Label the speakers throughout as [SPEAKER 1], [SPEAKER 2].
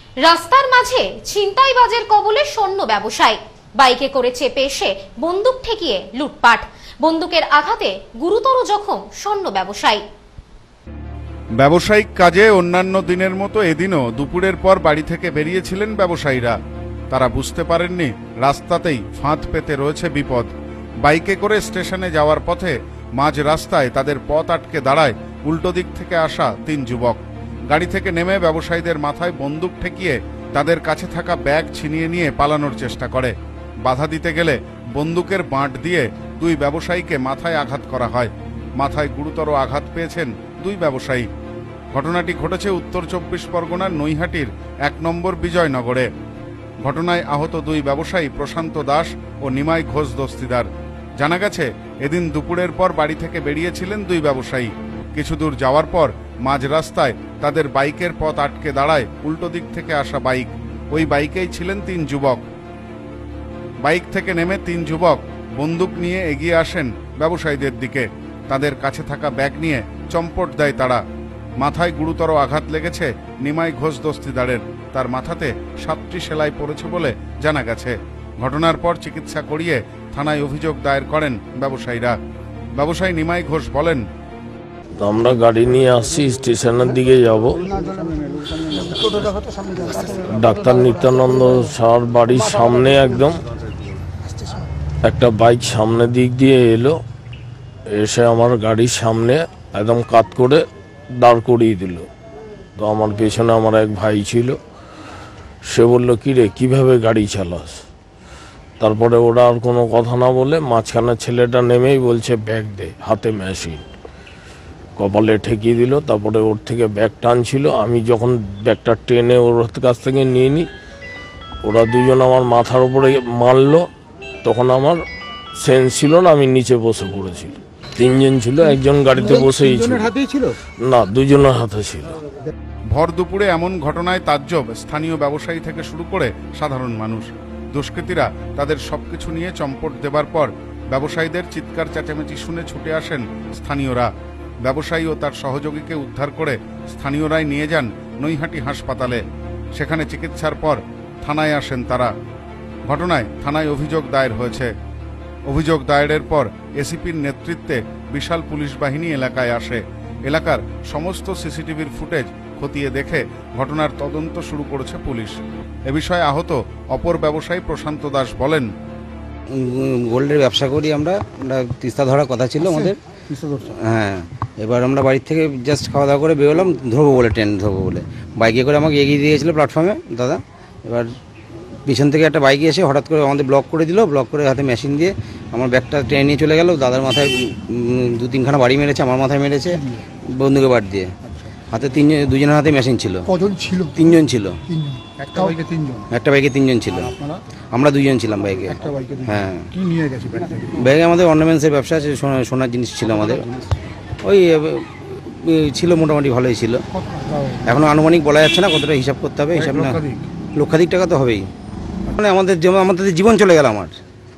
[SPEAKER 1] রাস্তার মাঝে ছিনতাইবাজের কবলে স্বর্ণ ব্যবসায়ী, বাইকে করে চেপে এসে বন্দুক ঠেকিয়ে লুটপাট, বন্দুকের আঘাতে গুরুতর জখম স্বর্ণ ব্যবসায়ী।
[SPEAKER 2] ব্যবসায়িক কাজে অন্যান্য দিনের মতো এদিনও দুপুরের পর বাড়ি থেকে বেরিয়েছিলেন ব্যবসায়ীরা। তারা বুঝতে পারেননি রাস্তাতেই ফাঁদ পেতে রয়েছে বিপদ। বাইকে করে স্টেশনে যাওয়ার পথে মাঝ রাস্তায় তাদের পথ আটকে দাঁড়ায় উল্টো দিক থেকে আসা 3 যুবক। গাড়ি থেকে নেমে ব্যবসায়ীদের মাথায় বন্দুক ঠেকিয়ে তাদের কাছে থাকা ব্যাগ ছিনিয়ে নিয়ে পালানোর চেষ্টা করে। বাধা দিতে গেলে বন্দুকের বাঁট দিয়ে 2 ব্যবসায়ীকে মাথায় আঘাত করা হয়। মাথায় গুরুতর আঘাত পেয়েছেন 2 ব্যবসায়ী। ঘটনাটি ঘটেছে উত্তর 24 পরগনার নৈহাটির 1 নম্বর বিজয়নগরে। ঘটনায় আহত 2 ব্যবসায়ী প্রশান্ত দাস ও নিমাই ঘোষ দস্তিদার। জানা গেছে, এদিন দুপুরের পর বাড়ি থেকে বেরিয়েছিলেন 2 ব্যবসায়ী। কিছু দূর যাওয়ার পর মাঝ রাস্তায় তাদের বাইকের পথ আটকে দাঁড়ায় উল্টো দিক থেকে আসা বাইক। ওই বাইকেই ছিলেন 3 যুবক। বাইক থেকে নেমে 3 যুবক বন্দুক নিয়ে এগিয়ে আসেন ব্যবসায়ীদের দিকে। তাদের কাছে থাকা ব্যাগ নিয়ে চম্পট দেয় তারা। মাথায় গুরুতর আঘাত লেগেছে নিমাই ঘোষ দস্তিদারের। তার মাথাতে 7টি সেলাই পড়েছে বলে জানা গেছে। ঘটনার পর চিকিৎসা করিয়ে থানায় অভিযোগ দায়ের করেন ব্যবসায়ীরা। ব্যবসায়ী নিমাই ঘোষ বলেন,
[SPEAKER 3] আমরা গাড়ি নিয়ে আসছি, স্টেশনের দিকে যাব। ডাক্তার নিত্যানন্দ স্যার বাড়ির সামনে একদম একটা বাইক সামনে দিক দিয়ে এলো, এসে আমার গাড়ির সামনে একদম কাত করে দাঁড় করিয়ে দিল। তো আমার পেছনে আমার এক ভাই ছিল, সে বলল, কি রে, কীভাবে গাড়ি চালাস? তারপরে ওরা আর কোনো কথা না বলে মাঝখানে ছেলেটা নেমেই বলছে, ব্যাগ দে, হাতে মেশিন, কপালে ঠেকিয়ে দিল। তারপরে ওর থেকে ব্যাগ টানছিল। আমি যখন ব্যাগটা টেনে ওর কাছ থেকে নিয়ে নিই, ওরা 2 জন আমার মাথার উপরে মারলো। তখন আমার সেন্স ছিল না, আমি নিচে বসে পড়েছিল। 3 জন ছিল, একজন গাড়িতে বসেই ছিল না, 2 জনের হাতে ছিল।
[SPEAKER 2] ভর দুপুরে এমন ঘটনায় তাজ্জব স্থানীয় ব্যবসায়ী থেকে শুরু করে সাধারণ মানুষ। দুষ্কৃতীরা তাদের সবকিছু নিয়ে চম্পট দেবার পর ব্যবসায়ীদের চিৎকার চেঁচামেচি শুনে ছুটে আসেন স্থানীয়রা। ব্যবসায়ী ও তার সহযোগীকে উদ্ধার করে স্থানীয়রাই নিয়ে যান নৈহাটি হাসপাতালে। সেখানে চিকিৎসার পর থানায় আসেন তারা। ঘটনায় থানায় অভিযোগ দায়ের হয়েছে। অভিযোগ দায়েরের পর এসিপির নেতৃত্বে বিশাল পুলিশ বাহিনী এলাকায় আসে। এলাকার সমস্ত সিসিটিভির ফুটেজ খতিয়ে দেখে ঘটনার তদন্ত শুরু করেছে পুলিশ। এ বিষয়ে আহত অপর ব্যবসায়ী প্রশান্ত দাস বলেন,
[SPEAKER 4] গোল্ডের ব্যবসা করি আমরা, তিস্তা ধরার কথা ছিল আমাদের। হ্যাঁ, এবার আমরা বাড়ির থেকে জাস্ট খাওয়া দাওয়া করে বেরোলাম, ধরবো বলে, ট্রেন ধরবো বলে। বাইকে করে আমাকে এগিয়ে দিয়েছিল প্ল্যাটফর্মে দাদা। এবার পিছন থেকে একটা বাইকে এসে হঠাৎ করে আমাদের ব্লক করে দিল। ব্লক করে হাতে মেশিন দিয়ে আমার ব্যাগটা ট্রেনে নিয়ে চলে গেল। দাদার মাথায় 2-3 খানা বাড়ি মেরেছে, আমার মাথায় মেরেছে বন্দুকের বাট দিয়ে। হাতে 2 জনের হাতে মেশিন ছিল। কজন ছিল? 3 জন ছিল। একটা বাইকে 3 জন ছিল। আমরা 2 জন ছিলাম বাইকে। হ্যাঁ, ব্যাগে আমাদের অর্নামেন্টসের ব্যবসা আছে, সোনার জিনিস ছিল আমাদের। ওই ছিল, মোটামুটি ভালোই ছিল। এখনো আনুমানিক বলা যাচ্ছে না, কতটা হিসাব করতে হবে। হিসাব না, লক্ষাধিক টাকা তো হবেই। মানে আমাদের জীবন চলে গেল। আমার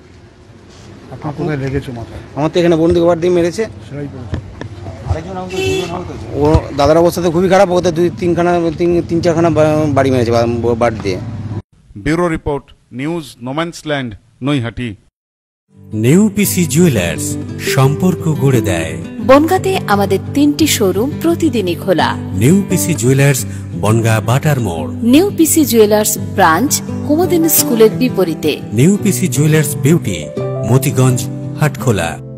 [SPEAKER 4] তো এখানে বন্দুক বার দিয়ে মেরেছে। ও দাদার অবস্থা তো খুবই খারাপ। ওদের 3-4 খানা বাড়ি মেরেছে বাট দিয়ে।
[SPEAKER 2] Bureau report, news no man's land, Naihati.
[SPEAKER 5] New PC jewellers, সম্পর্ক গড়ে দেয়।
[SPEAKER 6] বনগাঁতে আমাদের 3টি শোরুম প্রতিদিনই খোলা।
[SPEAKER 5] নিউ পিসি জুয়েলার্স, বনগাঁ বাটার মোড়।
[SPEAKER 6] New PC jewellers branch, Kumdin স্কুলের বিপরীতে।
[SPEAKER 5] New PC jewellers beauty, Motiganj, Hatkhola.